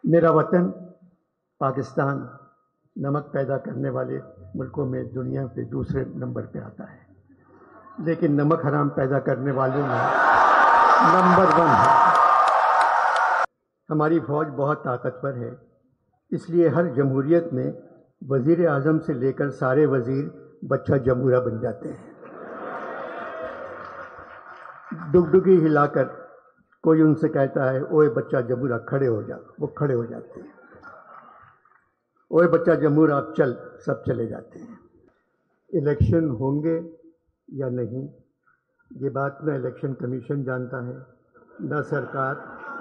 میرا وطن پاکستان نمک پیدا کرنے والے ملکوں میں دنیا پہ دوسرے نمبر پہ آتا ہے، لیکن نمک حرام پیدا کرنے والوں میں نمبر 1 ہے۔ ہماری فوج بہت طاقتور ہے، اس لیے ہر جمہوریت میں وزیر اعظم سے لے کر سارے وزیر بچہ جمہورہ بن جاتے ہیں۔ ڈگڈگی ہلا کر کوئی ان سے کہتا ہے اوے بچہ جمہورہ کھڑے ہو جا، وہ کھڑے ہو جاتے ہیں۔ اوے بچہ جمہورہ اب چل، سب چلے جاتے ہیں۔ الیکشن ہوں گے یا نہیں، یہ بات نہ الیکشن کمیشن جانتا ہے، نہ سرکار،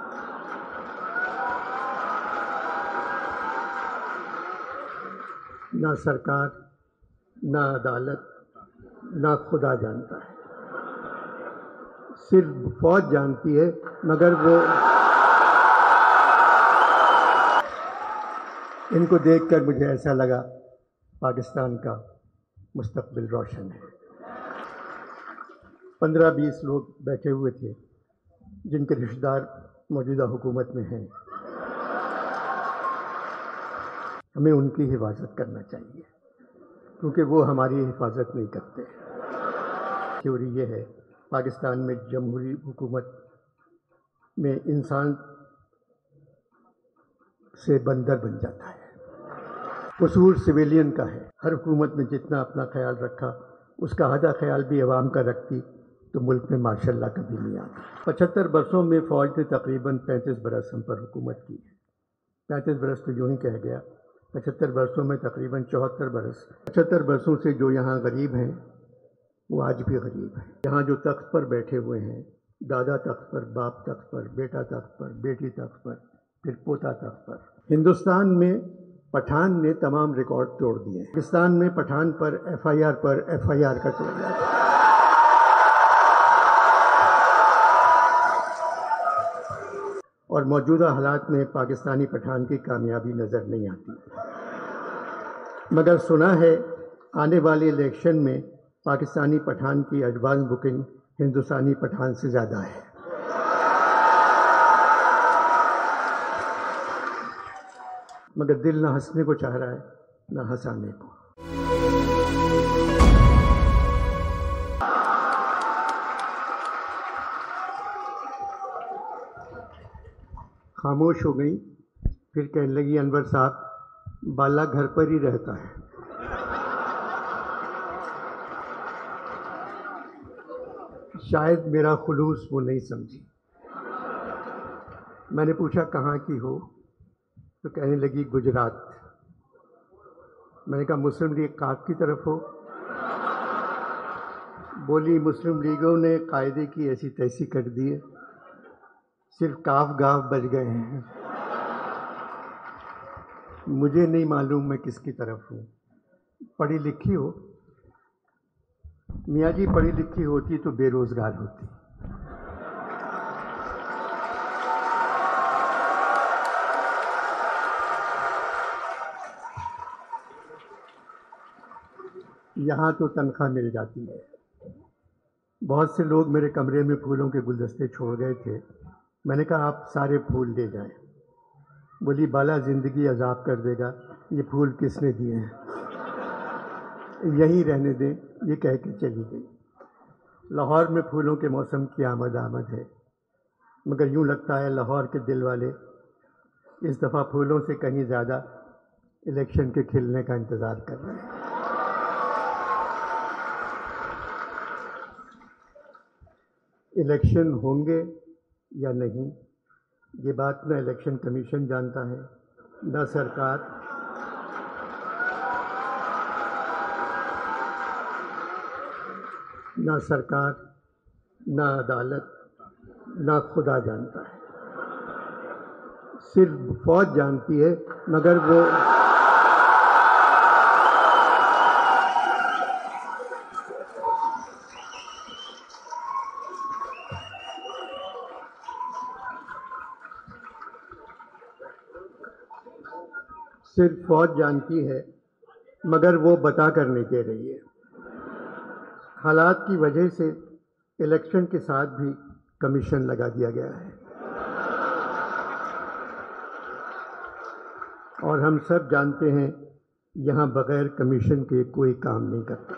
نہ عدالت، نہ خدا جانتا ہے۔ صرف فوج جانتی ہے، مگر وہ ان کو دیکھ کر مجھے ایسا لگا پاکستان کا مستقبل روشن ہے۔ 15-20 لوگ بیٹھے ہوئے تھے جن کے رشتہ دار موجودہ حکومت میں ہیں۔ ہمیں ان کی حفاظت کرنا چاہیے کیونکہ وہ ہماری حفاظت نہیں کرتے۔ تھیوری یہ ہے پاکستان میں جمہوری حکومت میں انسان سے بندر بن جاتا ہے۔ قصور سویلین کا ہے۔ ہر حکومت نے جتنا اپنا خیال رکھا اس کا آدھا خیال بھی عوام کا رکھتی تو ملک میں ماشاء اللہ کبھی نہیں آتی۔ 75 برسوں میں فوج نے تقریباً 35 برس ہم پر حکومت کی ہے۔ 35 برس تو یوں ہی کہہ گیا، 75 برسوں میں تقریباً 74 برس۔ 75 برسوں سے جو یہاں غریب ہیں وہ آج بھی غریب ہیں۔ یہاں جو تخت پر بیٹھے ہوئے ہیں، دادا تخت پر، باپ تخت پر، بیٹا تخت پر، بیٹی تخت پر، پھر پوتا تخت پر۔ ہندوستان میں پٹھان نے تمام ریکارڈ توڑ دیے۔ پاکستان میں پٹھان پر ایف آئی آر کا توڑ دیا۔ اور موجودہ حالات میں پاکستانی پٹھان کی کامیابی نظر نہیں آتی، مگر سنا ہے آنے والے الیکشن میں پاکستانی پٹھان کی ایڈوانس بکنگ ہندوستانی پٹھان سے زیادہ ہے۔ مگر دل نہ ہنسنے کو چاہ رہا ہے نہ ہنسانے کو۔ خاموش ہو گئی، پھر کہنے لگی انور صاحب بالا گھر پر ہی رہتا ہے۔ شاید میرا خلوص وہ نہیں سمجھی۔ میں نے پوچھا کہاں کی ہو تو کہنے لگی گجرات۔ میں نے کہا مسلم لیگ کاف کی طرف ہو؟ بولی مسلم لیگوں نے قاعدے کی ایسی تیسی کر دی ہے، صرف کاف گاف بچ گئے ہیں۔ مجھے نہیں معلوم میں کس کی طرف ہوں۔ پڑھی لکھی ہو؟ میاں جی پڑھی لکھی ہوتی تو بے روزگار ہوتی۔ یہاں تو تنخواہ مل جاتی ہے۔ بہت سے لوگ میرے کمرے میں پھولوں کے گلدستے چھوڑ گئے تھے۔ میں نے کہا آپ سارے پھول لے جائیں۔ بولی بالا زندگی عذاب کر دے گا، یہ پھول کس نے دیے ہیں، یہیں رہنے دیں، یہ کہہ کے چلی گئی۔ لاہور میں پھولوں کے موسم کی آمد ہے، مگر یوں لگتا ہے لاہور کے دل والے اس دفعہ پھولوں سے کہیں زیادہ الیکشن کے کھلنے کا انتظار کر رہے ہیں۔ الیکشن ہوں گے یا نہیں، یہ بات نہ الیکشن کمیشن جانتا ہے، نہ سرکار، نہ عدالت، نہ خدا جانتا ہے۔ صرف فوج جانتی ہے، مگر وہ بتا کر نہیں دے رہی ہے۔ حالات کی وجہ سے الیکشن کے ساتھ بھی کمیشن لگا دیا گیا ہے۔ اور ہم سب جانتے ہیں یہاں بغیر کمیشن کے کوئی کام نہیں کرتا۔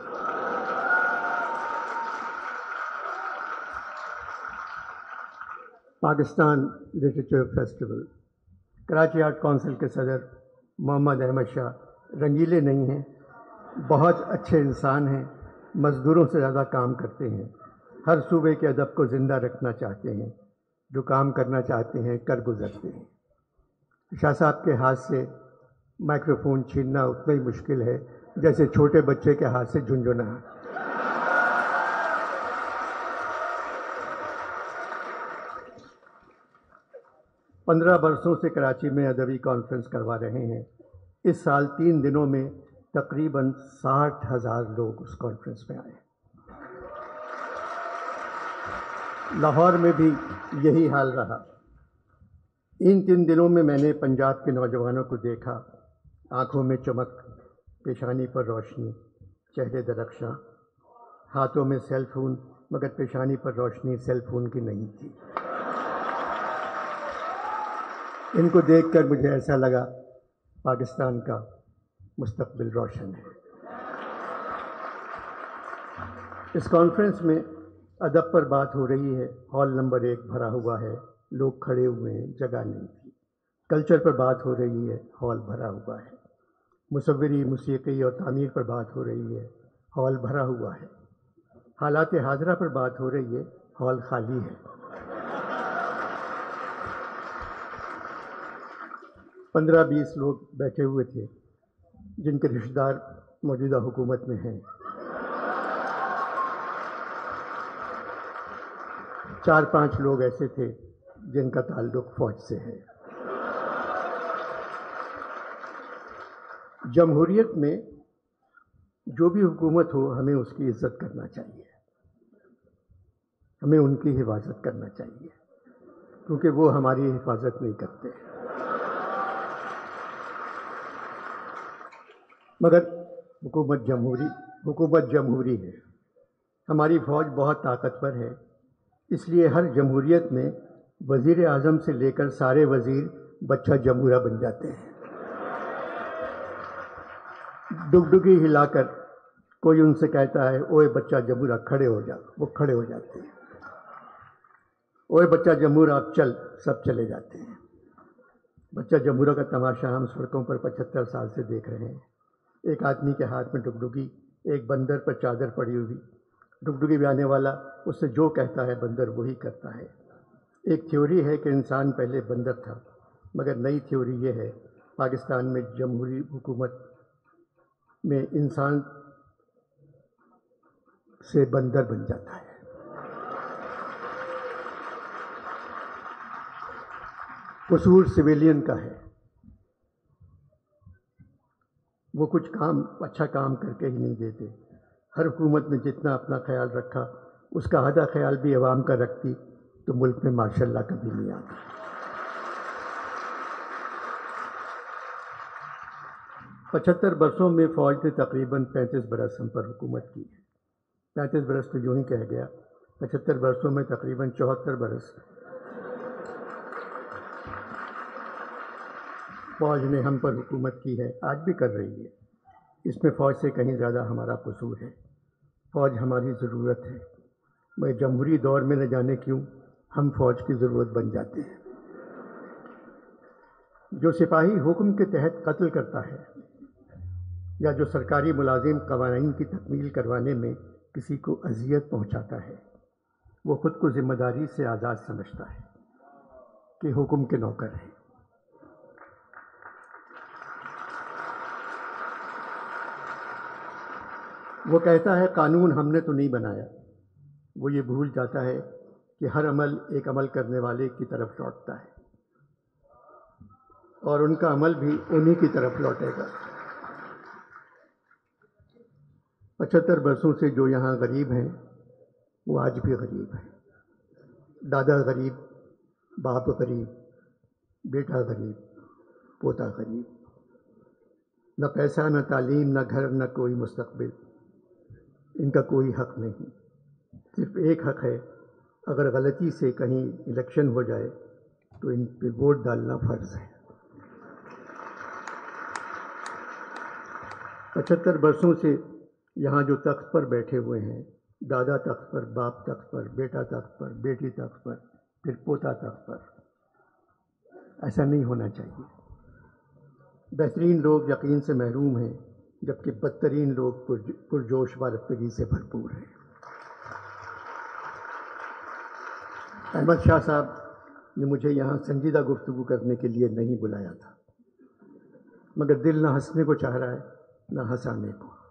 Pakistan literature festival, Karachi art council کے صدر محمد احمد شاہ رنگیلے نہیں ہیں، بہت اچھے انسان ہیں، مزدوروں سے زیادہ کام کرتے ہیں، ہر صوبے کے ادب کو زندہ رکھنا چاہتے ہیں، جو کام کرنا چاہتے ہیں کر گزرتے ہیں۔ شاہ صاحب کے ہاتھ سے مائکروفون چھیننا اتنا ہی مشکل ہے جیسے چھوٹے بچے کے ہاتھ سے جھنجھنا۔ 15 برسوں سے کراچی میں ادبی کانفرنس کروا رہے ہیں۔ اس سال 3 دنوں میں تقریباً 60,000 لوگ اس کانفرنس میں آئے۔ لاہور میں بھی یہی حال رہا۔ ان 3 دنوں میں نے پنجاب کے نوجوانوں کو دیکھا، آنکھوں میں چمک، پیشانی پر روشنی، چہرے درخشاں، ہاتھوں میں سیل فون، مگر پیشانی پر روشنی سیل فون کی نہیں تھی۔ ان کو دیکھ کر مجھے ایسا لگا پاکستان کا مستقبل روشن ہے۔ اس کانفرنس میں ادب پر بات ہو رہی ہے، ہال نمبر 1 بھرا ہوا ہے، لوگ کھڑے ہوئے ہیں، جگہ نہیں تھی۔ کلچر پر بات ہو رہی ہے، ہال بھرا ہوا ہے۔ مصوری، موسیقی اور تعمیر پر بات ہو رہی ہے، ہال بھرا ہوا ہے۔ حالات حاضرہ پر بات ہو رہی ہے، ہال خالی ہے۔ 15-20 لوگ بیٹھے ہوئے تھے جن کے رشتہ دار موجودہ حکومت میں ہیں۔ 4-5 لوگ ایسے تھے جن کا تعلق فوج سے ہے۔ جمہوریت میں جو بھی حکومت ہو، ہمیں اس کی عزت کرنا چاہیے، ہمیں ان کی حفاظت کرنا چاہیے، کیونکہ وہ ہماری حفاظت نہیں کرتے۔ مگر حکومت جمہوری ہے، ہماری فوج بہت طاقتور ہے، اس لیے ہر جمہوریت میں وزیر اعظم سے لے کر سارے وزیر بچہ جمہورہ بن جاتے ہیں۔ ڈگڈگی ہلا کر کوئی ان سے کہتا ہے اوئے بچہ جمہورہ کھڑے ہو جا، وہ کھڑے ہو جاتے ہیں۔ اوئے بچہ جمہورہ اب چل، سب چلے جاتے ہیں۔ بچہ جمہورہ کا تماشا ہم سڑکوں پر 75 سال سے دیکھ رہے ہیں۔ ایک آدمی کے ہاتھ میں ڈگڈگی، ایک بندر پر چادر پڑی ہوئی، ڈگڈگی بیانے والا اس سے جو کہتا ہے بندر وہی کرتا ہے۔ ایک تھیوری ہے کہ انسان پہلے بندر تھا، مگر نئی تھیوری یہ ہے پاکستان میں جمہوری حکومت میں انسان سے بندر بن جاتا ہے۔ قصور سویلین کا ہے، وہ کچھ اچھا کام کر کے ہی نہیں دیتے۔ ہر حکومت نے جتنا اپنا خیال رکھا اس کا آدھا خیال بھی عوام کا رکھتی تو ملک میں ماشاء اللہ کبھی نہیں آتا۔ 75 برسوں میں فوج نے تقریباً 35 برس ہم پر حکومت کی ہے۔ 35 برس تو یوں ہی کہہ گیا، 75 برسوں میں تقریباً 74 برس فوج نے ہم پر حکومت کی ہے، آج بھی کر رہی ہے۔ اس میں فوج سے کہیں زیادہ ہمارا قصور ہے۔ فوج ہماری ضرورت ہے، مگر جمہوری دور میں نہ جانے کیوں ہم فوج کی ضرورت بن جاتے ہیں۔ جو سپاہی حکم کے تحت قتل کرتا ہے یا جو سرکاری ملازم قوانین کی تکمیل کروانے میں کسی کو اذیت پہنچاتا ہے، وہ خود کو ذمہ داری سے آزاد سمجھتا ہے کہ حکم کے نوکر ہے۔ وہ کہتا ہے قانون ہم نے تو نہیں بنایا، وہ یہ بھول جاتا ہے کہ ہر عمل ایک عمل کرنے والے کی طرف لوٹتا ہے اور ان کا عمل بھی انہی کی طرف لوٹے گا۔ 75 برسوں سے جو یہاں غریب ہیں وہ آج بھی غریب ہیں۔ دادا غریب، باپ غریب، بیٹا غریب، پوتا غریب، نہ پیسہ، نہ تعلیم، نہ گھر، نہ کوئی مستقبل، ان کا کوئی حق نہیں۔ صرف ایک حق ہے، اگر غلطی سے کہیں الیکشن ہو جائے تو ان پہ ووٹ ڈالنا فرض ہے۔ 75 برسوں سے یہاں جو تخت پر بیٹھے ہوئے ہیں، دادا تخت پر، باپ تخت پر، بیٹا تخت پر، بیٹی تخت پر، پھر پوتا تخت پر، ایسا نہیں ہونا چاہیے۔ بہترین لوگ یقین سے محروم ہیں، جبکہ بدترین لوگ پرجوش وارفتگی سے بھرپور ہیں۔ احمد شاہ صاحب نے مجھے یہاں سنجیدہ گفتگو کرنے کے لیے نہیں بلایا تھا، مگر دل نہ ہنسنے کو چاہ رہا ہے نہ ہنسانے کو۔